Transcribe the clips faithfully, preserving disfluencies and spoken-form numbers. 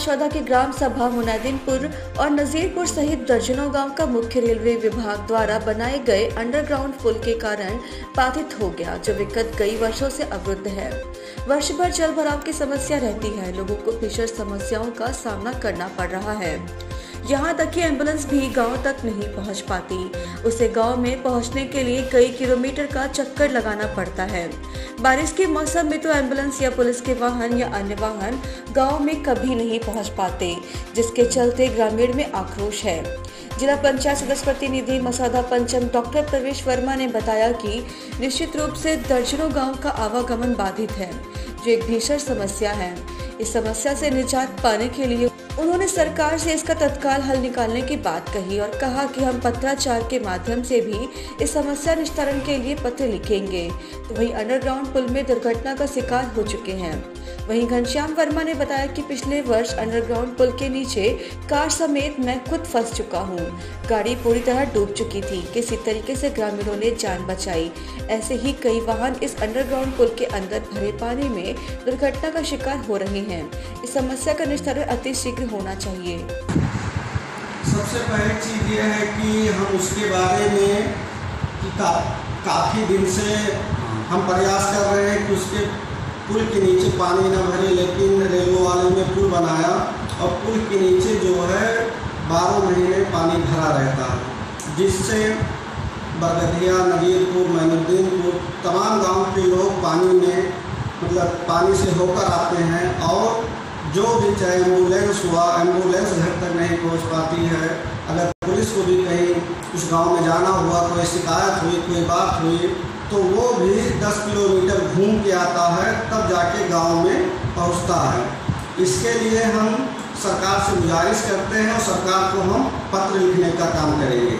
मशौदा के ग्राम सभा मुनैदीनपुर और नजीरपुर सहित दर्जनों गांव का मुख्य रेलवे विभाग द्वारा बनाए गए अंडरग्राउंड पुल के कारण बाधित हो गया, जो विगत कई वर्षों से अवरुद्ध है। वर्ष भर जल भराव की समस्या रहती है। लोगों को भीषण समस्याओं का सामना करना पड़ रहा है। यहाँ तक कि एम्बुलेंस भी गांव तक नहीं पहुँच पाती। उसे गांव में पहुँचने के लिए कई किलोमीटर का चक्कर लगाना पड़ता है। बारिश के मौसम में तो एम्बुलेंस या पुलिस के वाहन या अन्य वाहन गांव में कभी नहीं पहुँच पाते, जिसके चलते ग्रामीण में आक्रोश है। जिला पंचायत सदस्य प्रतिनिधि मसौदा पंचम डॉक्टर प्रवेश वर्मा ने बताया कि निश्चित रूप से दर्जनों गाँव का आवागमन बाधित है, जो एक भीषण समस्या है। इस समस्या से निजात पाने के लिए उन्होंने सरकार से इसका तत्काल हल निकालने की बात कही और कहा कि हम पत्राचार के माध्यम से भी इस समस्या निस्तारण के लिए पत्र लिखेंगे। तो वहीं अंडरग्राउंड पुल में दुर्घटना का शिकार हो चुके हैं। वहीं घनश्याम वर्मा ने बताया कि पिछले वर्ष अंडरग्राउंड पुल के नीचे कार समेत मैं खुद फंस चुका हूं। गाड़ी पूरी तरह डूब चुकी थी। किसी तरीके से ग्रामीणों ने जान बचाई। ऐसे ही कई वाहन इस अंडरग्राउंड पुल के अंदर भरे पानी में दुर्घटना का शिकार हो रहे हैं। इस समस्या का निस्तारण अति शीघ्र होना चाहिए। सबसे पहली चीज ये है कि हम उसके बारे में का, काफी दिन से हम प्रयास कर रहे हैं कि उसके पुल के नीचे पानी न भरे, लेकिन रेलवे वाले ने पुल बनाया और पुल के नीचे जो है बारह महीने पानी भरा रहता है, जिससे बरगदिया, नजीरपुर, मुनैदीनपुर तमाम गांव के लोग पानी में मतलब पानी से होकर आते हैं। और जो भी चाहे एम्बुलेंस हुआ, एम्बुलेंस घर तक नहीं पहुंच पाती है। अगर पुलिस को भी कहीं उस गांव में जाना हुआ, कोई शिकायत हुई, कोई बात हुई, तो वो भी दस किलोमीटर घूम के आता है, तब जाके गांव में पहुंचता है। इसके लिए हम सरकार से गुजारिश करते हैं और सरकार को हम पत्र लिखने का काम करेंगे।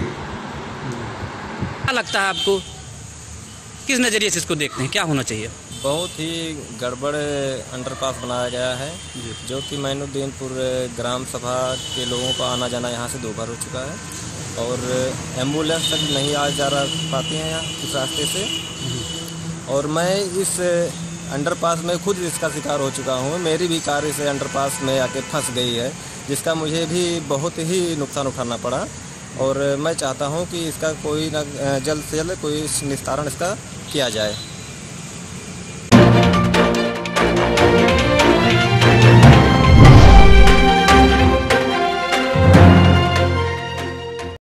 क्या लगता है आपको, किस नज़रिए से इसको देखते हैं, क्या होना चाहिए? बहुत ही गड़बड़ अंडरपास बनाया गया है, जो कि मुनैदीनपुर ग्राम सभा के लोगों का आना जाना यहाँ से दो बार हो चुका है और एम्बुलेंस तक नहीं आ जा पाती हैं यहाँ इस रास्ते से। और मैं इस अंडरपास में खुद इसका शिकार हो चुका हूँ। मेरी भी कार इस अंडरपास में आके फंस गई है, जिसका मुझे भी बहुत ही नुकसान उठाना पड़ा। और मैं चाहता हूँ कि इसका कोई ना जल्द से जल्द कोई निस्तारण इसका किया जाए।